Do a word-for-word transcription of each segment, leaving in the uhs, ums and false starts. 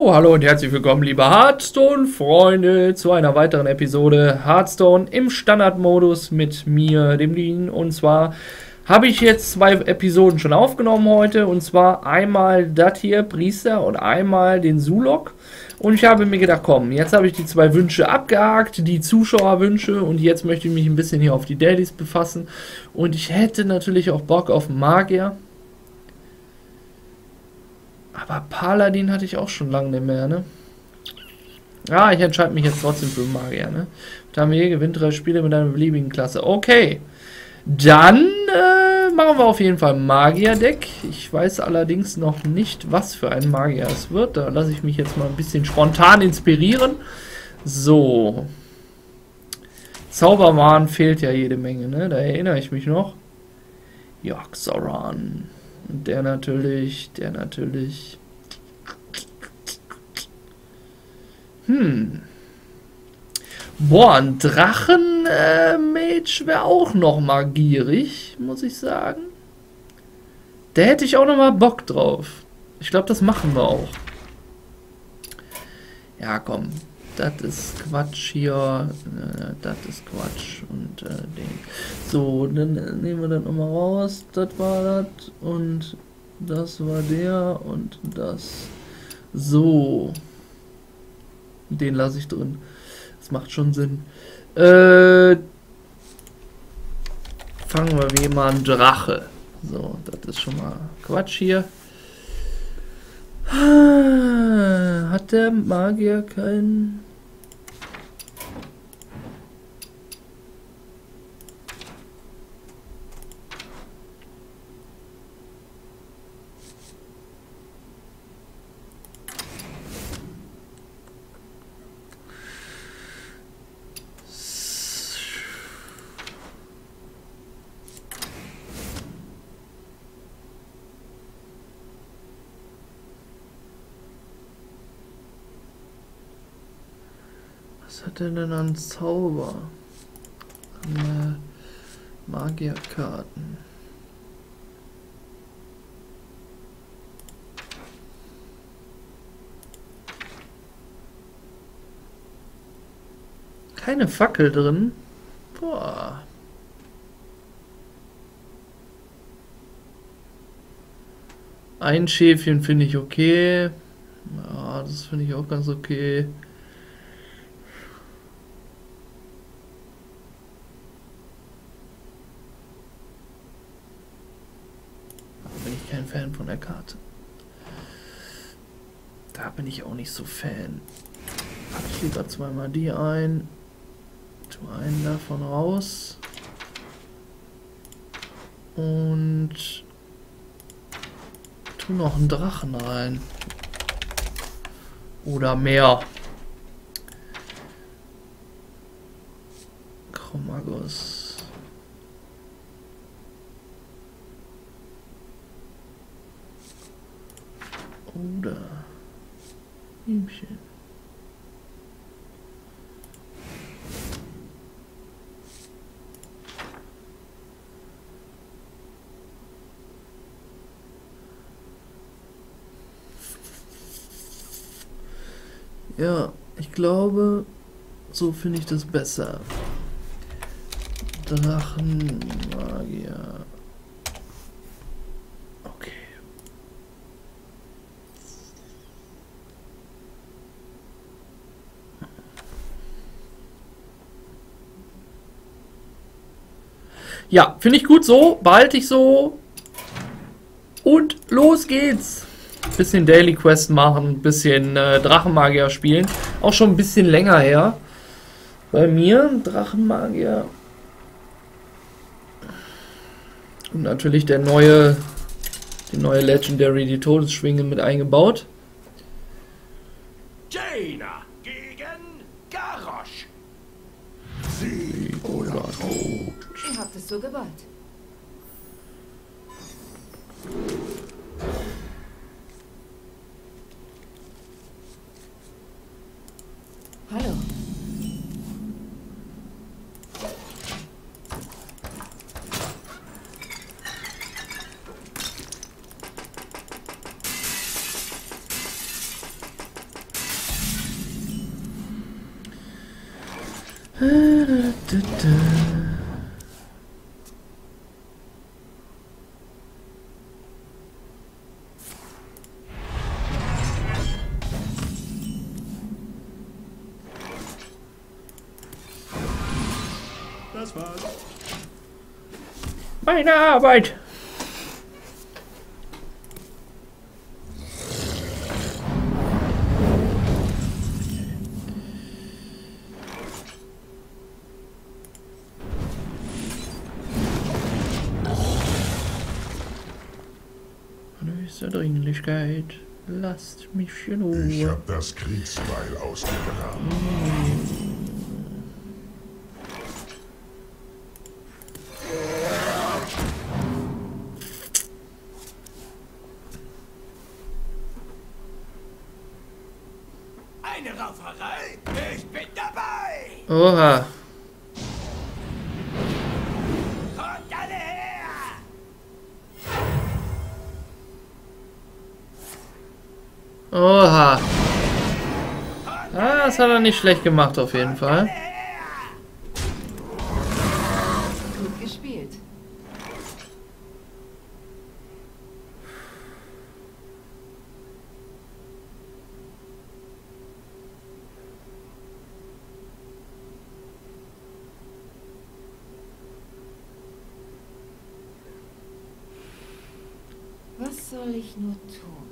Oh, hallo und herzlich willkommen, liebe Hearthstone-Freunde, zu einer weiteren Episode Hearthstone im Standardmodus mit mir, dem Dean. Und zwar habe ich jetzt zwei Episoden schon aufgenommen heute, und zwar einmal das hier, Priester, und einmal den Sulok. Und ich habe mir gedacht, komm, jetzt habe ich die zwei Wünsche abgehakt, die Zuschauerwünsche, und jetzt möchte ich mich ein bisschen hier auf die Dailies befassen. Und ich hätte natürlich auch Bock auf Magier. Aber Paladin hatte ich auch schon lange nicht mehr, ne? Ah, ich entscheide mich jetzt trotzdem für Magier, ne? Tamir gewinnt drei Spiele mit einer beliebigen Klasse. Okay. Dann äh, machen wir auf jeden Fall Magier-Deck. Ich weiß allerdings noch nicht, was für ein Magier es wird. Da lasse ich mich jetzt mal ein bisschen spontan inspirieren. So. Zauberwahn fehlt ja jede Menge, ne? Da erinnere ich mich noch. Yogg-Saron. Und der natürlich, der natürlich. Hm. Boah, ein Drachen-Mage wäre auch noch mal gierig, muss ich sagen. Da hätte ich auch noch mal Bock drauf. Ich glaube, das machen wir auch. Ja, komm. Das ist Quatsch hier. Äh, das ist Quatsch. Und äh, den. So, dann äh, nehmen wir das nochmal raus. Das war das. Und das war der. Und das. So. Den lasse ich drin. Das macht schon Sinn. Äh, fangen wir wie immer an. Drache. So, das ist schon mal Quatsch hier. Hat der Magier keinen... Was hat er denn an Zauber? An äh, Magierkarten. Keine Fackel drin. Boah. Ein Schäfchen finde ich okay. Ja, das finde ich auch ganz okay. Kein Fan von der Karte. Da bin ich auch nicht so Fan. Pack ich lieber zweimal die ein. Tu einen davon raus. Und tu noch einen Drachen rein. Oder mehr. Chromagos. Oder Hühnchen. Ja, ich glaube, so finde ich das besser. Drachenmagier. Ja, finde ich gut so, behalte ich so. Und los geht's. Bisschen Daily Quest machen, bisschen äh, Drachenmagier spielen. Auch schon ein bisschen länger her. Bei mir Drachenmagier. Und natürlich der neue, die neue Legendary, die Todesschwinge mit eingebaut. Jaina gegen Garrosh. Sieg oder Tod. Ihr habt es so gewollt. Hallo. Das war's. Meine Arbeit. Höchste Dringlichkeit. Lasst mich in Ruhe. Ich hab das Kriegsbeil ausgegraben. Eine Rauferei? Ich bin dabei! Oha. Kommt alle her! Oha. Ah, das hat er nicht schlecht gemacht auf jeden Fall. Gut gespielt. Was soll ich nur tun?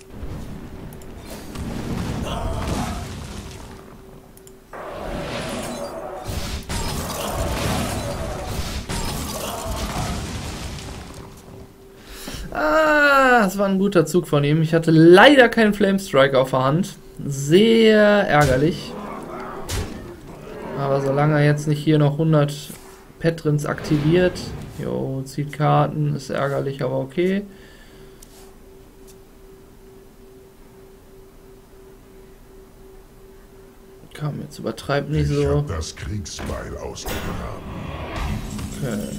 Ah, das war ein guter Zug von ihm. Ich hatte leider keinen Flamestrike auf der Hand. Sehr ärgerlich. Aber solange er jetzt nicht hier noch hundert Petrins aktiviert. Jo, zieht Karten. Ist ärgerlich, aber okay. Komm, jetzt übertreibt nicht Ich so. hab das Kriegsbeil ausgegraben. Okay.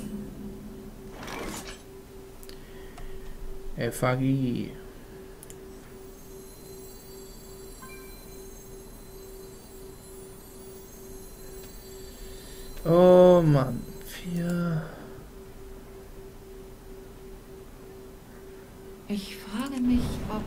F A G. Oh Mann. Vier. Ich frage mich, ob...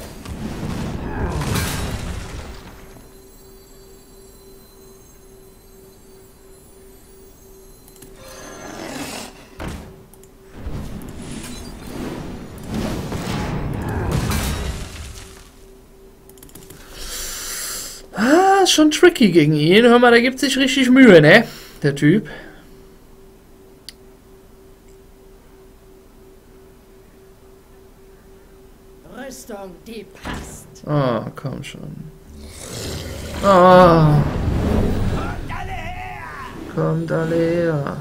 Ah, ist schon tricky gegen ihn. Hör mal, der gibt sich richtig Mühe, ne? Der Typ. Rüstung, die passt. Ah, komm schon. Ah, Kommt alle her! kommt alle her.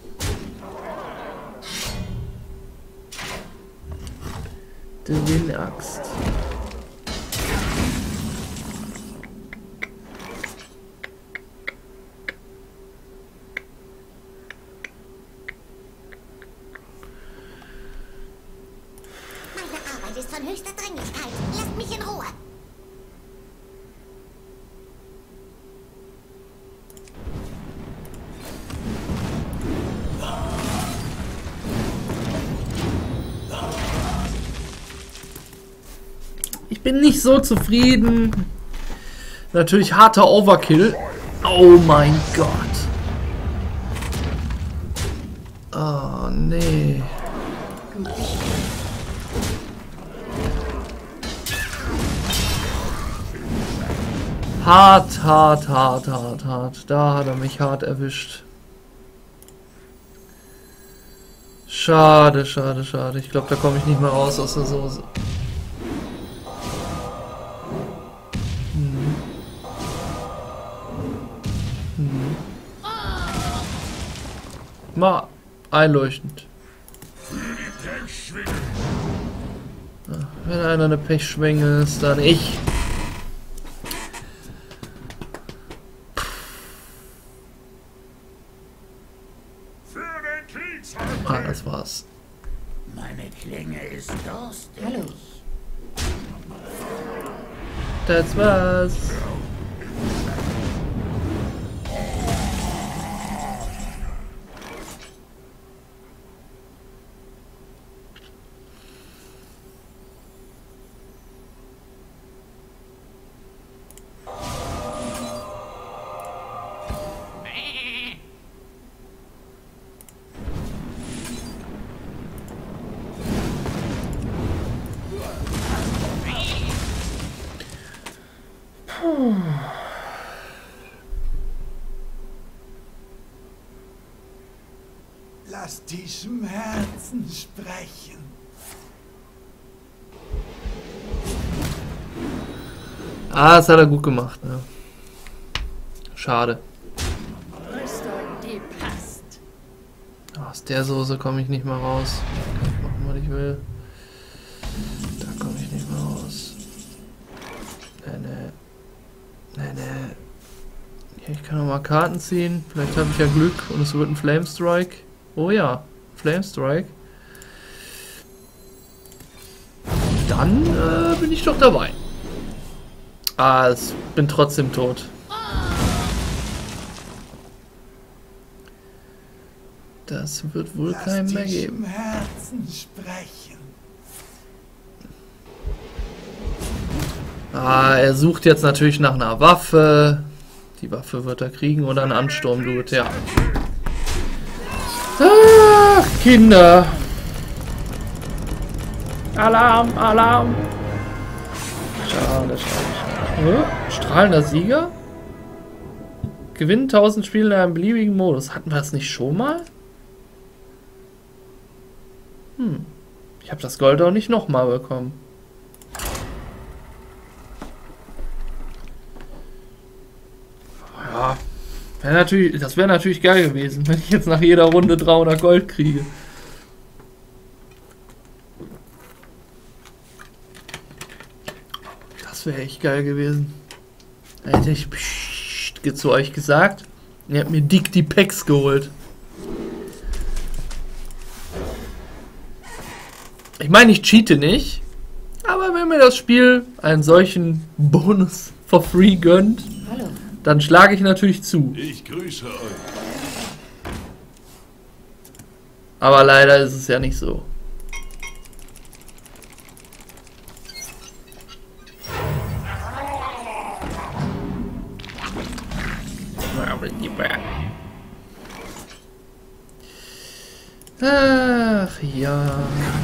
Die Windaxt. Meine Arbeit ist von höchster Dringlichkeit. Lasst mich in Ruhe. Ich bin nicht so zufrieden. Natürlich harter Overkill. Oh mein Gott. Oh nee. Gut gespielt. Hart, hart, hart, hart, hart. Da hat er mich hart erwischt. Schade, schade, schade. Ich glaube, da komme ich nicht mehr raus aus der Soße. Hm. Hm. Mal einleuchtend. Ja, wenn einer eine Pechschwinge ist, dann ich. Für den Kriegsheim! Ah, das war's. Meine Klinge ist durstig. Hallo. Das war's. Lass die Schmerzen sprechen. Ah, das hat er gut gemacht, ne? Schade. Rüstung, die passt. Aus der Soße komme ich nicht mal raus. Kann ich machen, was ich will. Da komme ich nicht mehr raus. Nee, nee. Nee, nee. Ja, ich kann noch mal Karten ziehen. Vielleicht habe ich ja Glück und es wird ein Flame Strike. Oh ja, Flame Strike. Dann äh, bin ich doch dabei. Ah, ich bin trotzdem tot. Das wird wohl keinen mehr geben. Schmerzen sprechen. Ah, er sucht jetzt natürlich nach einer Waffe. Die Waffe wird er kriegen oder einen Ansturm-Dude, ja. Ach, Kinder. Alarm, Alarm. Schade, schade, schade. Äh, strahlender Sieger? Gewinnt tausend Spiele in einem beliebigen Modus. Hatten wir das nicht schon mal? Hm. Ich habe das Gold auch nicht nochmal bekommen. Ja. Wär natürlich, das wäre natürlich geil gewesen, wenn ich jetzt nach jeder Runde dreihundert Gold kriege. Das wäre echt geil gewesen. Hätte ich pssst, zu euch gesagt. Ihr habt mir dick die Packs geholt. Ich meine, ich cheate nicht. Aber wenn mir das Spiel einen solchen Bonus for free gönnt, Hallo. dann schlage ich natürlich zu. Ich grüße euch. Aber leider ist es ja nicht so. Ach ja.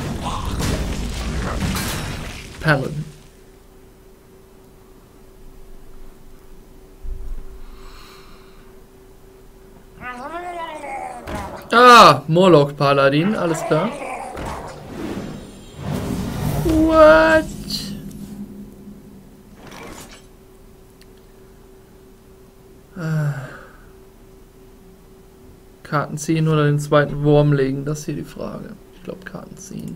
Paladin. Ah, Morlock Paladin, alles klar. What? Ah. Karten ziehen oder den zweiten Wurm legen, das ist hier die Frage. Ich glaube Karten ziehen.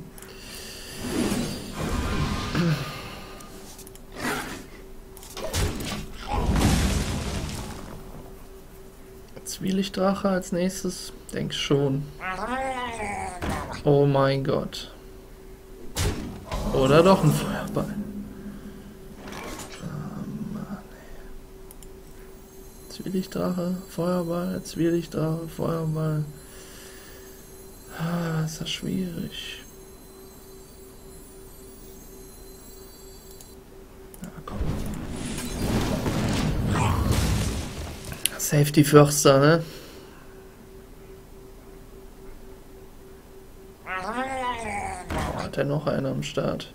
Zwielichtdrache als nächstes? Denk schon. Oh mein Gott. Oder doch ein Feuerball. Zwielichtdrache, Feuerball, Zwielichtdrache, Feuerball. Ah, ist das schwierig. Na komm. Safety Förster, ne? Oh, hat er noch einen am Start?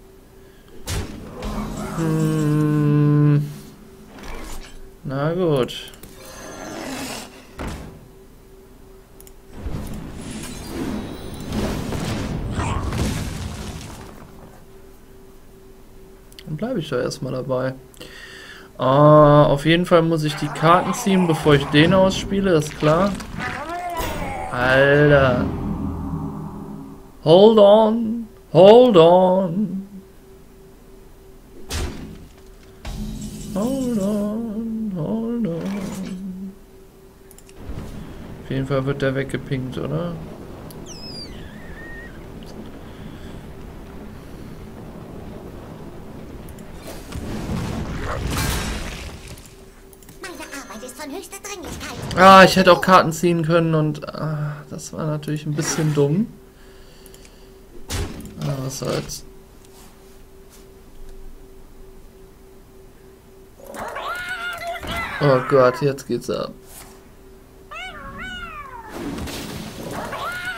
Hm. Na gut. Dann bleibe ich da erstmal dabei. Uh, auf jeden Fall muss ich die Karten ziehen, bevor ich den ausspiele, das ist klar. Alter. Hold on. Hold on. Hold on. Hold on. Auf jeden Fall wird der weggepinkt, oder? Ah, ich hätte auch Karten ziehen können und ah, das war natürlich ein bisschen dumm. Ah, was soll's. Oh Gott, jetzt geht's ab.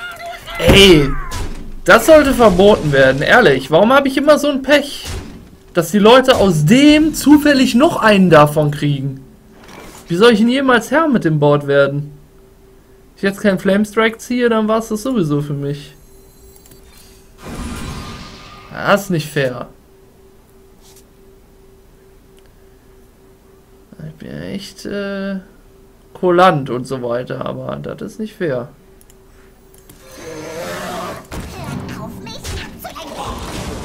Ey, das sollte verboten werden, ehrlich. Warum habe ich immer so ein Pech? dass die Leute aus dem zufällig noch einen davon kriegen. Wie soll ich denn jemals Herr mit dem Board werden? Wenn ich jetzt keinen Flamestrike ziehe, dann war es das sowieso für mich. Das ist nicht fair. Ich bin echt äh, kulant und so weiter, aber das ist nicht fair. Hört auf mich abzulenken.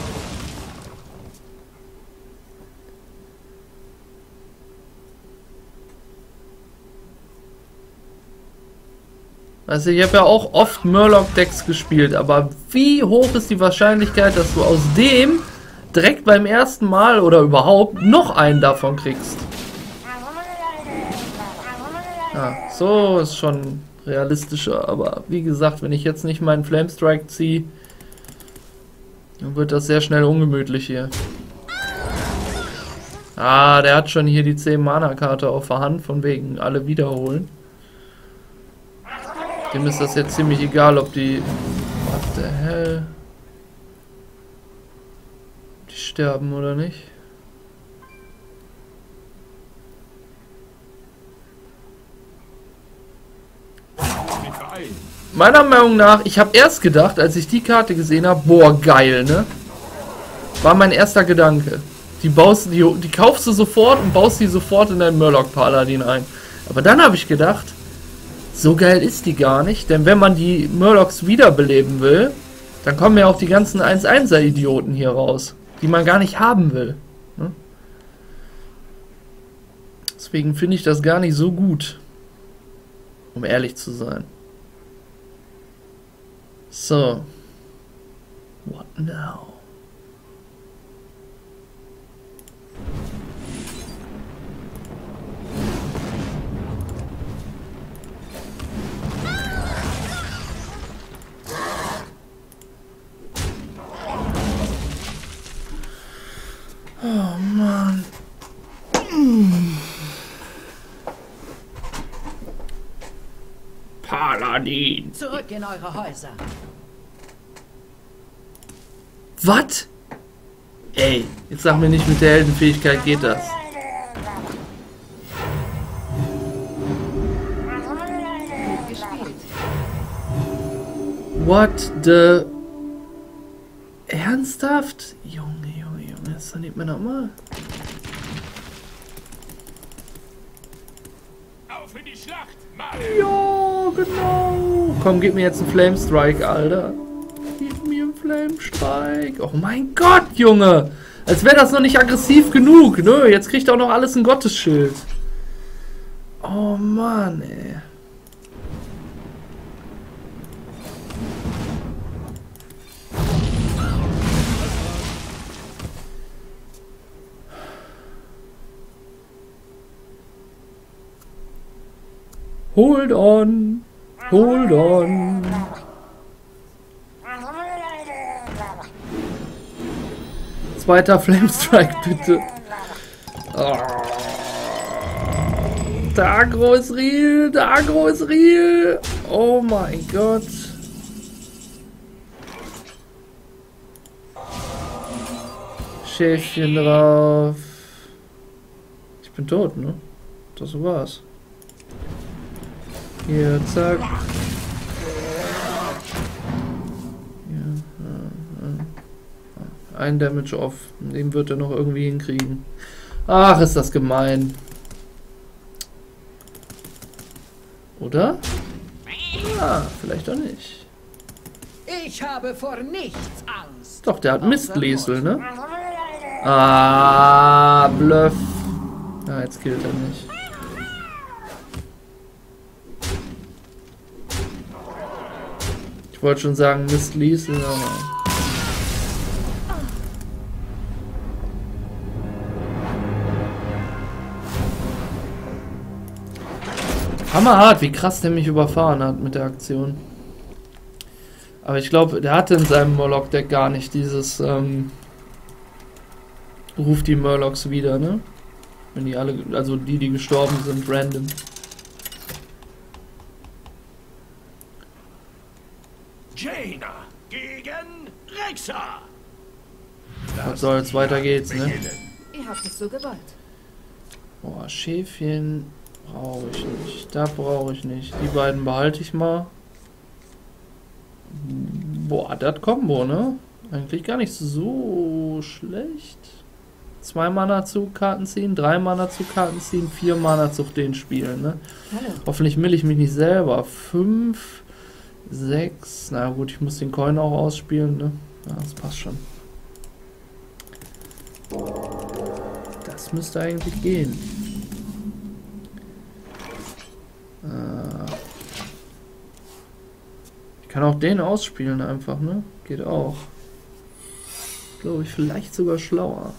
Also ich habe ja auch oft Murloc-Decks gespielt, aber wie hoch ist die Wahrscheinlichkeit, dass du aus dem direkt beim ersten Mal oder überhaupt noch einen davon kriegst? Ja, so ist schon realistischer, aber wie gesagt, wenn ich jetzt nicht meinen Flamestrike ziehe, dann wird das sehr schnell ungemütlich hier. Ah, der hat schon hier die zehn Mana-Karte auf der Hand, von wegen alle wiederholen. Dem ist das jetzt ziemlich egal, ob die... What the hell? Die sterben oder nicht? Meiner Meinung nach, ich habe erst gedacht, als ich die Karte gesehen habe, boah, geil, ne? War mein erster Gedanke. Die, baust, die, die kaufst du sofort und baust die sofort in deinen Murloc-Paladin ein. Aber dann habe ich gedacht, so geil ist die gar nicht, denn wenn man die Murlocs wiederbeleben will, dann kommen ja auch die ganzen eins einser Idioten hier raus, die man gar nicht haben will. Ne? Deswegen finde ich das gar nicht so gut, um ehrlich zu sein. So. What now? Oh Mann. Paladin. Zurück in eure Häuser. Was? Ey, jetzt sag mir nicht, mit der Heldenfähigkeit geht das. What the... Ernsthaft? Junge, Junge, Junge, das ist nicht mehr normal. Auf in die Schlacht, Mann! Ja, genau. Komm, gib mir jetzt einen Flamestrike, Alter. Gib mir einen Flamestrike. Oh mein Gott, Junge. Als wäre das noch nicht aggressiv genug. Nö, jetzt kriegt auch noch alles ein Gottesschild. Oh Mann, ey. Hold on. Hold on. Zweiter Flamestrike, bitte. Oh. Der Agro ist real. Der Agro ist real. Oh mein Gott. Schäfchen drauf. Ich bin tot, ne? Das war's. Hier, zack. Hier, äh, äh. Ein Damage off. Den wird er noch irgendwie hinkriegen. Ach, ist das gemein. Oder? Ah, vielleicht auch nicht. Ich habe vor nichts Angst. Doch, der hat Mistlesel, ne? Ah, Bluff. Ah, jetzt killt er nicht. Ich wollte schon sagen, Mistlesel, aber... Hammerhart, wie krass der mich überfahren hat mit der Aktion. Aber ich glaube, der hatte in seinem Murloc-Deck gar nicht dieses, ähm... ruft die Murlocs wieder, ne? Wenn die alle, also die, die gestorben sind, random. Jaina gegen Rexa. Was soll's, weiter geht's, ne? Ihr habt es so gewollt. Boah, Schäfchen brauche ich nicht. Da brauche ich nicht. Die beiden behalte ich mal. Boah, das Kombo, ne? Eigentlich gar nicht so schlecht. Zwei Mana zu Karten ziehen, drei Mana zu Karten ziehen, vier Mana zu den spielen, ne? Hallo. Hoffentlich mill ich mich nicht selber. Fünf, sechs. Na gut, ich muss den Coin auch ausspielen, ne? Ja, das passt schon. Das müsste eigentlich gehen. Äh ich kann auch den ausspielen einfach, ne? Geht auch. Glaube ich, vielleicht sogar schlauer.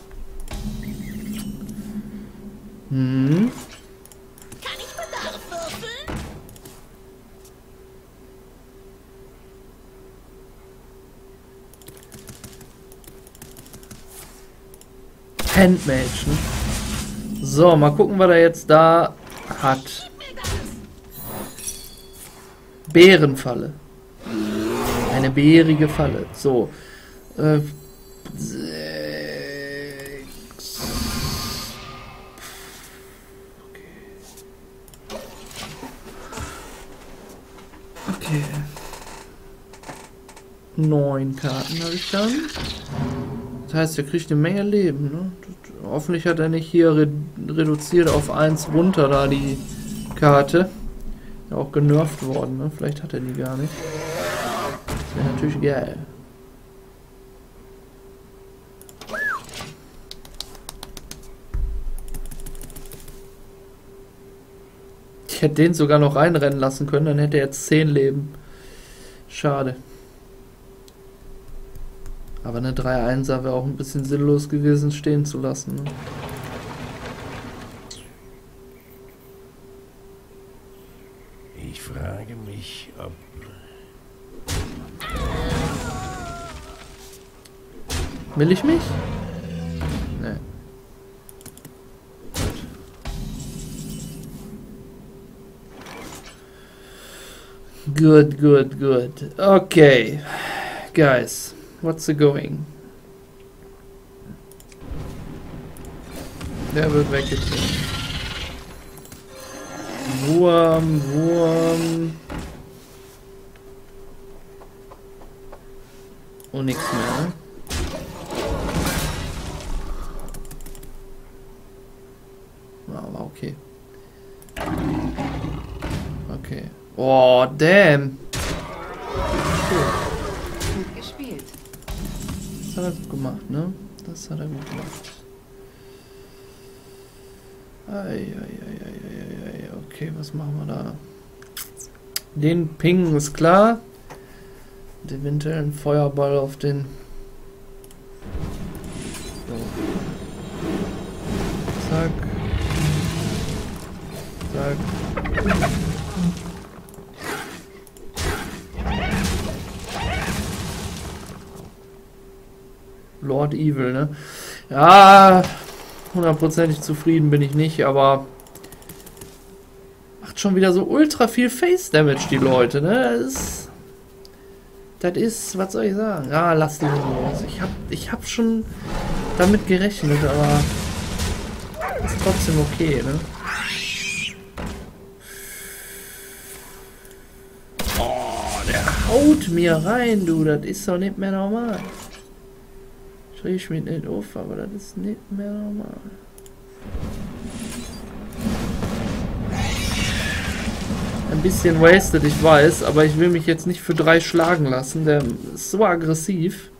Hm. Kann ich Bedarf würfeln? Handmage, ne? So, mal gucken, was er jetzt da hat. Bärenfalle. Eine bärige Falle. So. Äh, sechs. Okay. Okay. Neun Karten habe ich dann. Das heißt, er kriegt eine Menge Leben, ne? Das, hoffentlich hat er nicht hier re reduziert auf eins runter, da die Karte. Ja, auch genervt worden, ne? Vielleicht hat er die gar nicht. Das wäre natürlich geil. Ich hätte den sogar noch reinrennen lassen können, dann hätte er jetzt zehn Leben. Schade. Aber eine drei einser wäre auch ein bisschen sinnlos gewesen, stehen zu lassen. Ne? Ich frage mich, ob... Will ich mich? Nee. Good, good, good. Okay. Guys, what's the going? Der wird weggetreten. Wurm, Wurm. Und nichts mehr, ne? Aber okay. Okay. Oh, damn. Gut gespielt. Das hat er gut gemacht, ne? Das hat er gut gemacht. Eieieiei. Okay, was machen wir da? Den Ping ist klar. Und eventuell ein Feuerball auf den... So. Zack. Zack. Lord Evil, ne? Ja, hundertprozentig zufrieden bin ich nicht, aber macht schon wieder so ultra viel Face Damage, die Leute, ne? Das ist, das ist, was soll ich sagen? Ja, lass die los. Ich hab, ich hab schon damit gerechnet, aber ist trotzdem okay, ne? Oh, der haut mir rein, du, das ist doch nicht mehr normal. Ich mich nicht auf, aber das ist nicht mehr normal. Ein bisschen wasted, ich weiß, aber ich will mich jetzt nicht für drei schlagen lassen. Der ist so aggressiv.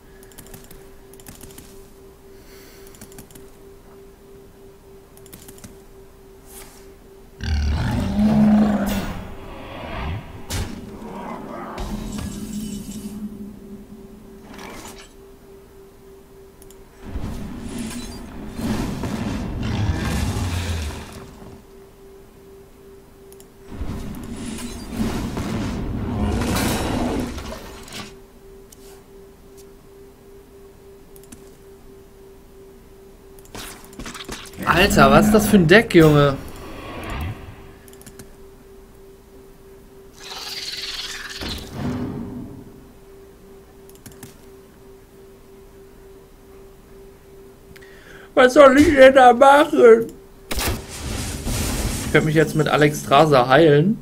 Alter, was ist das für ein Deck, Junge? Was soll ich denn da machen? Ich könnte mich jetzt mit Alexstrasza heilen.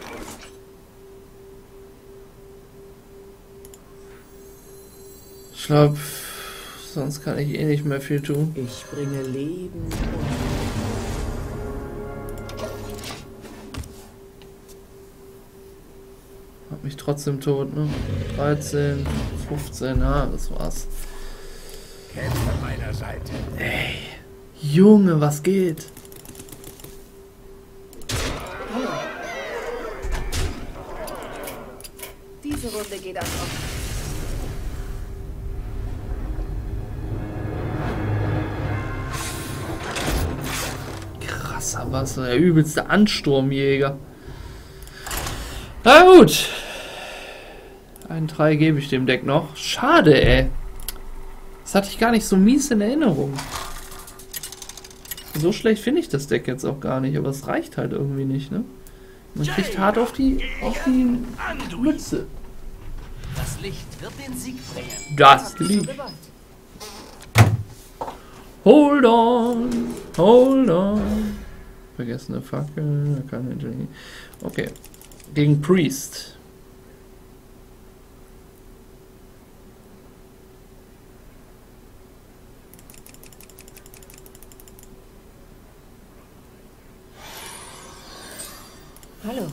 Ich glaube, sonst kann ich eh nicht mehr viel tun. Ich bringe Leben und Hab mich trotzdem tot, ne? dreizehn, fünfzehn, ja, das war's. Kämpfe an meiner Seite. Ey, Junge, was geht? Diese Runde geht ans Opfer. Krasser, was der übelste Ansturmjäger. Na gut. Ein drei gebe ich dem Deck noch. Schade, ey. Das hatte ich gar nicht so mies in Erinnerung. So schlecht finde ich das Deck jetzt auch gar nicht, aber es reicht halt irgendwie nicht, ne? Man kriegt hart auf die, auf die Mütze. Das Licht wird den Sieg bringen. Das Hast du so liegt. gewollt. Hold on, hold on. Vergessene Fackel, er kann hinter nie. Okay. Gegen Priest. Hallo.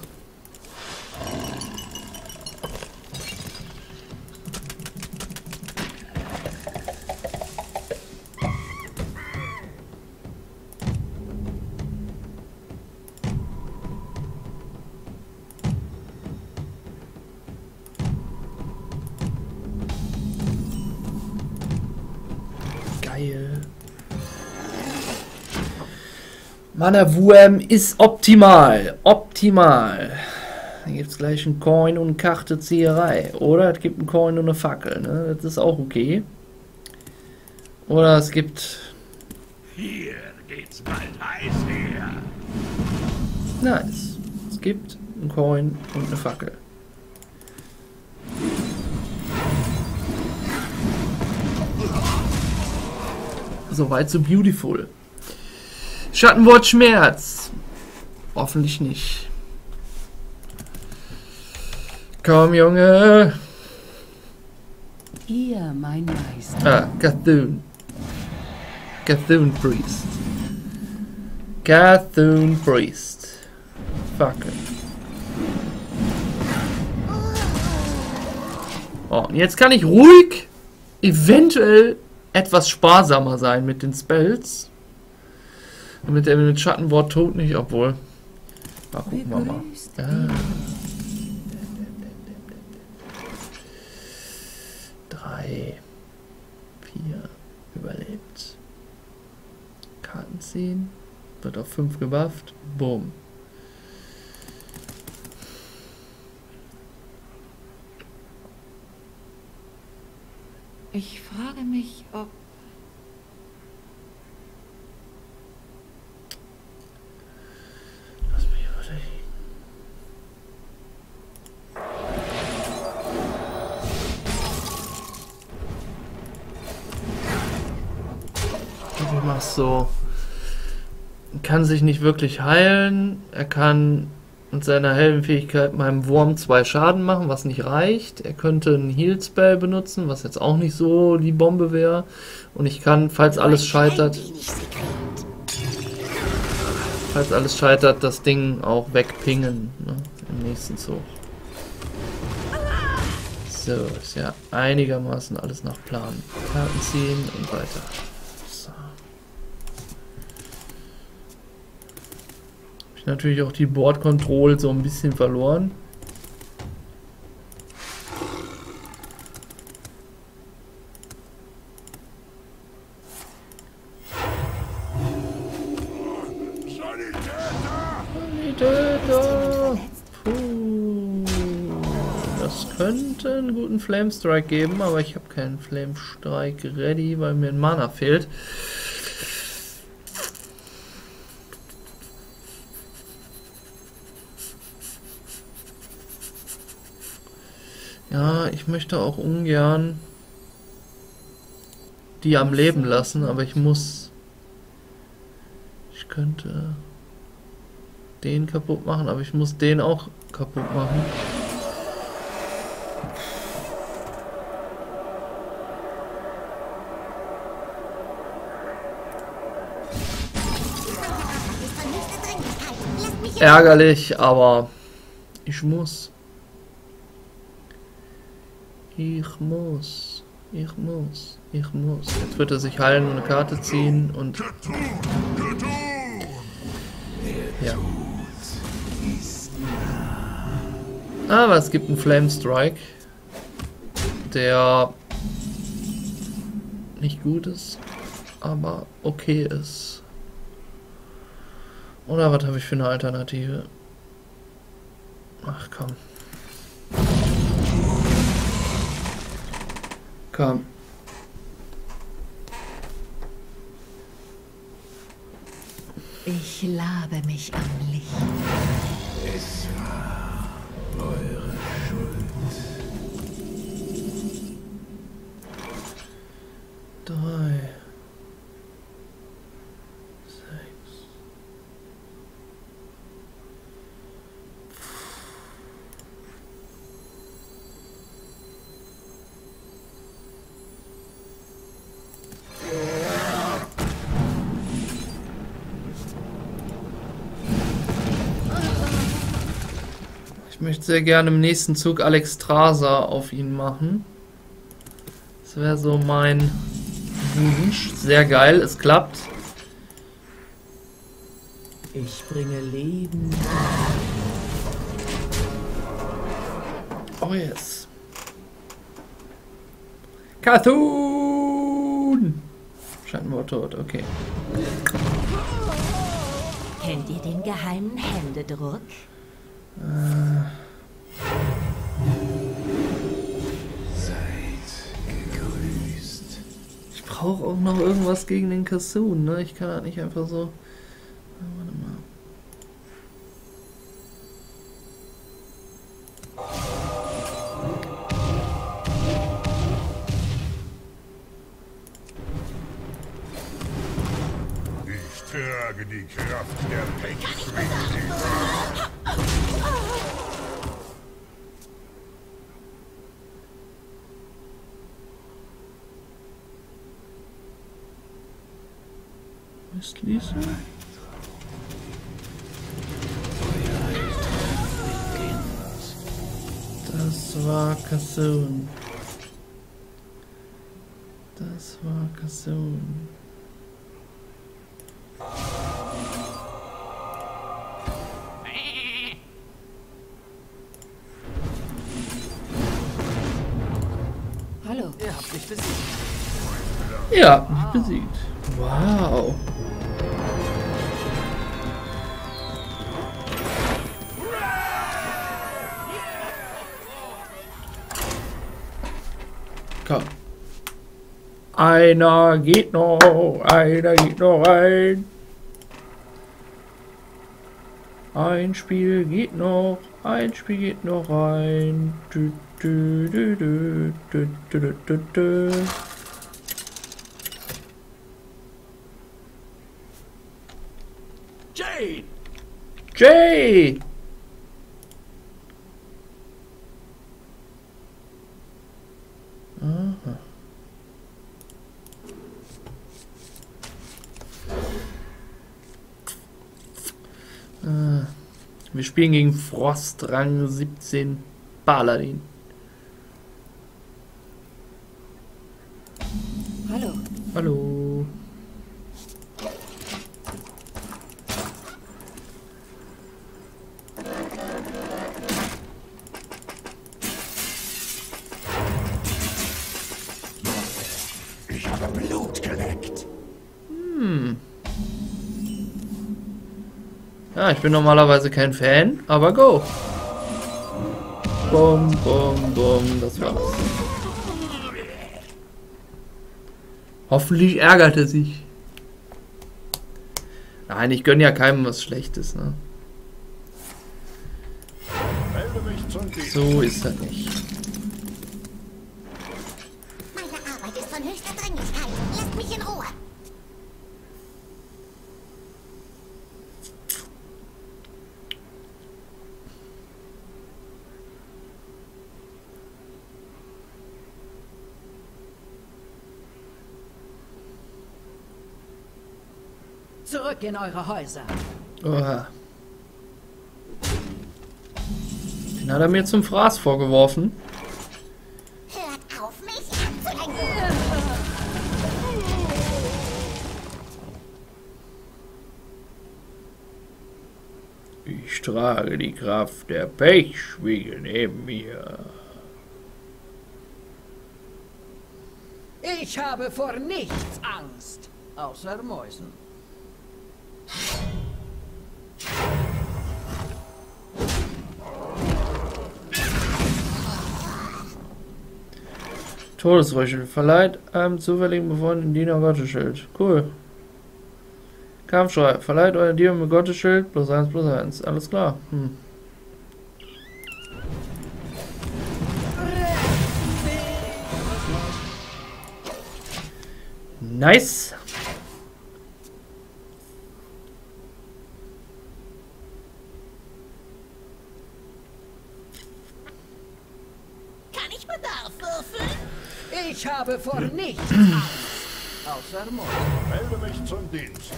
Geil. Mana Wurm ist optimal. Optimal. Dann gibt es gleich einen Coin und eine Kartezieherei. Oder es gibt einen Coin und eine Fackel. Ne? Das ist auch okay. Oder es gibt... Hier geht's bald heiß her. Nice. Es gibt einen Coin und eine Fackel. Soweit so beautiful. Schattenwort Schmerz. Hoffentlich nicht. Komm, Junge. ihr, mein Meister. Ah, Cthulhu. Cthulhu Priest. Cthulhu Priest. Fuck. Oh, und jetzt kann ich ruhig eventuell etwas sparsamer sein mit den Spells. Damit er mit Schattenwort tot nicht, obwohl. Mal gucken wir mal. Ah. Drei. Vier. Überlebt. Karten ziehen. Wird auf fünf gebufft. Boom. Ich frage mich, ob... Lass mich überlegen. Ich mach's so. Er kann sich nicht wirklich heilen. Er kann mit seiner Heldenfähigkeit meinem Wurm zwei Schaden machen, was nicht reicht. Er könnte einen Heal-Spell benutzen, was jetzt auch nicht so die Bombe wäre. Und ich kann, falls alles scheitert, falls alles scheitert, das Ding auch wegpingen, ne, im nächsten Zug. So, ist ja einigermaßen alles nach Plan. Karten ziehen und weiter. So. Hab ich natürlich auch die Board Control so ein bisschen verloren. Sanitäter! Puh. Das könnte einen guten Flame Strike geben, aber ich habe keinen Flame Strike ready, weil mir ein Mana fehlt. Ja, ich möchte auch ungern die am Leben lassen, aber ich muss könnte den kaputt machen, aber ich muss den auch kaputt machen. Ärgerlich, aber ich muss. Ich muss. Ich muss. Ich muss. Jetzt wird er sich heilen und eine Karte ziehen und... Ja. Aber es gibt einen Flame Strike, der nicht gut ist, aber okay ist. Oder was habe ich für eine Alternative? Ach komm. Komm. Ich labe mich am Licht. Es war eure Schuld. Drei. Sechs. Ich möchte sehr gerne im nächsten Zug Alexstrasza auf ihn machen. Das wäre so mein Wunsch. Sehr geil, es klappt. Ich bringe Leben. Oh yes. Cartoon! Scheinbar tot, okay. Kennt ihr den geheimen Händedruck? Äh. Ich brauche auch noch irgendwas gegen den Kassoon, ne? Ich kann halt nicht einfach so... Warte mal. Ich trage die Kraft der Pechschwingen. Schließen. Das war Kassoon. Das war Kassoon. Hallo. Ihr habt mich besiegt. Ja, mich besiegt. Wow. Komm. Einer geht noch, einer geht noch rein. Ein Spiel geht noch, ein Spiel geht noch rein. Du, du, du, du, du, du, du, du. Jade! Jay! Aha. Ah. Wir spielen gegen Frost, Rang siebzehn, Paladin. Hallo. Hallo. Ich habe Blut geleckt. Hm. Ja, ich bin normalerweise kein Fan, aber go. Bum, bum, bum, das war's. Hoffentlich ärgert er sich. Nein, ich gönne ja keinem was Schlechtes, ne? Melde mich zum Dienst. So ist er nicht. Meine Arbeit ist von höchster Dringlichkeit. Lasst mich in Ruhe. Zurück in eure Häuser. Oha. Den hat er mir zum Fraß vorgeworfen. Hört auf, mich abzulenken. Ich trage die Kraft der Pechschwiege neben mir. Ich habe vor nichts Angst. Außer Mäusen. Todesröchel. Verleiht einem zufälligen befreundeten Diener Gottesschild. Cool. Kampfschrei. Verleiht euren Diener mit Gottesschild. Plus eins, plus eins. Alles klar. Hm. Nice. Kann ich Bedarf würfeln? Ich habe vor nichts Angst. Außer Mäusen. Melde mich zum Dienst.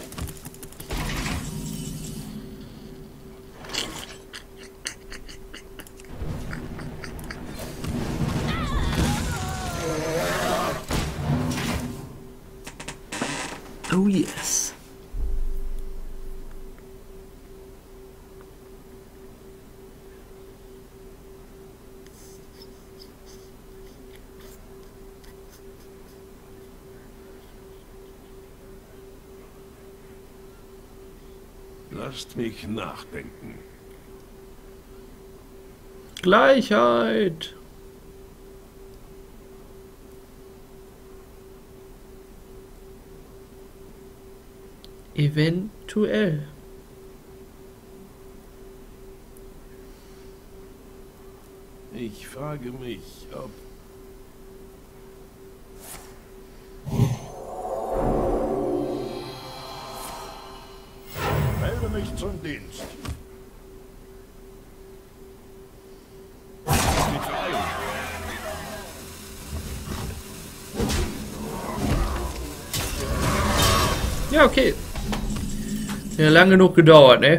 Oh yes. Lasst mich nachdenken. Gleichheit. Eventuell. Ich frage mich, ob... Melde mich zum Dienst. Ja, okay. Ja, lang genug gedauert, ne?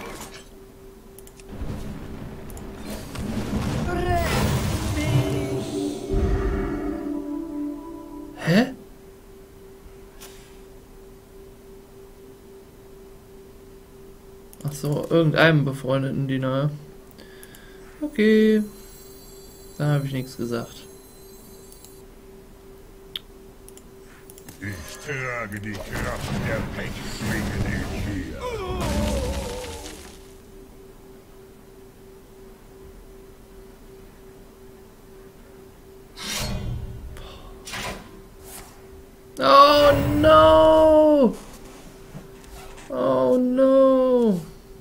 Hä? Ach so, irgendeinem befreundeten Diener. Okay. Dann habe ich nichts gesagt. Ich trage die Kraft der Pechschwinge nicht hier. Oh no! Oh no!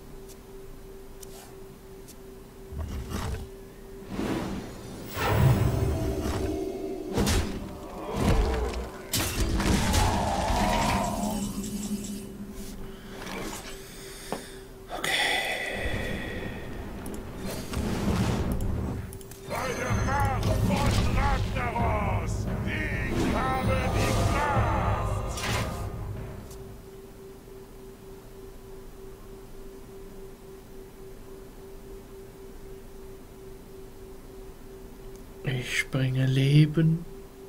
Bei der Macht von Ragnaros! Ich habe die Kraft! Ich bringe Leben.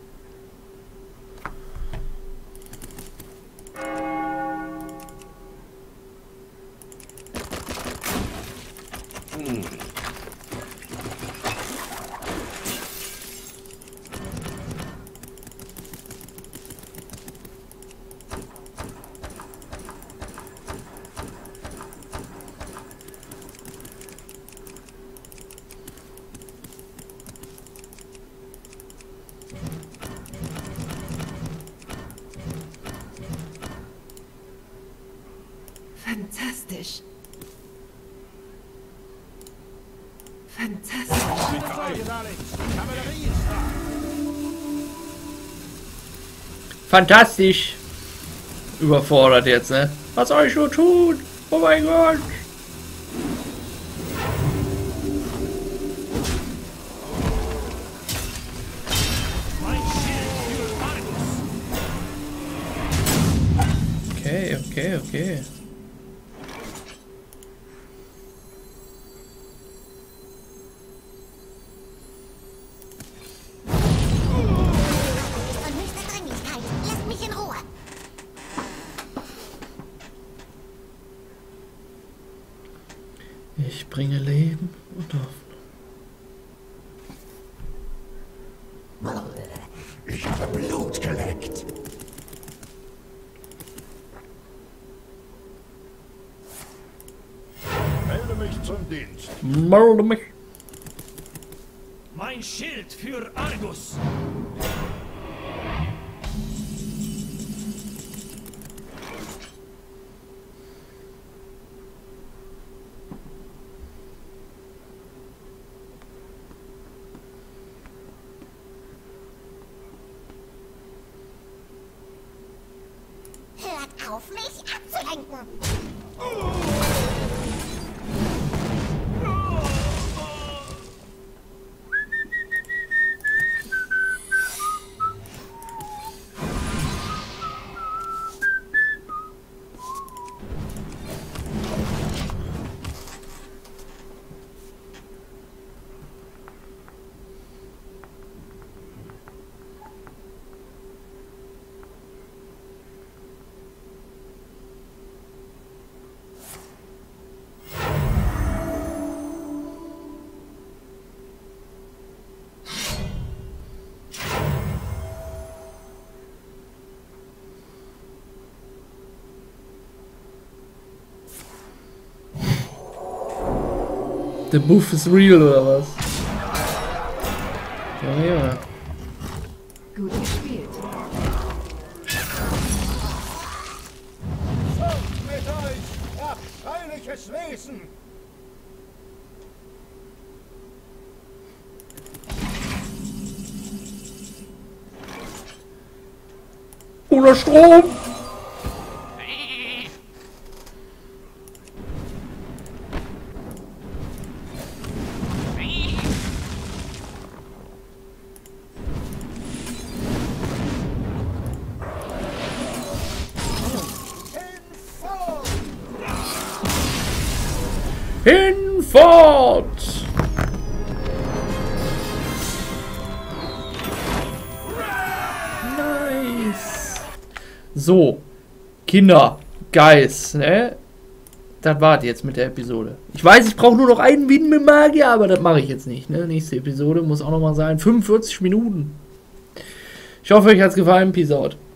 Fantastisch. Fantastisch. Fantastisch. Überfordert jetzt, ne? Was soll ich nur tun? Oh mein Gott. Okay, okay, okay. Von höchster Dringlichkeit. Lasst mich in Ruhe. Ich bringe Leben und Hoffnung. Ich habe Blut geleckt. Melde mich zum Dienst. Melde mich. Mein Schild für Argus. Hört auf, mich abzulenken. Der Buff ist real oder was? Ja, ja. Gut gespielt. Mit euch, abscheuliches Wesen! Oder Strom! Hinfort! Nice! So, Kinder, Guys, ne? Das war's jetzt mit der Episode. Ich weiß, ich brauche nur noch einen Win mit Magier, aber das mache ich jetzt nicht, ne? Nächste Episode muss auch nochmal sein. fünfundvierzig Minuten. Ich hoffe, euch hat's gefallen. Peace out.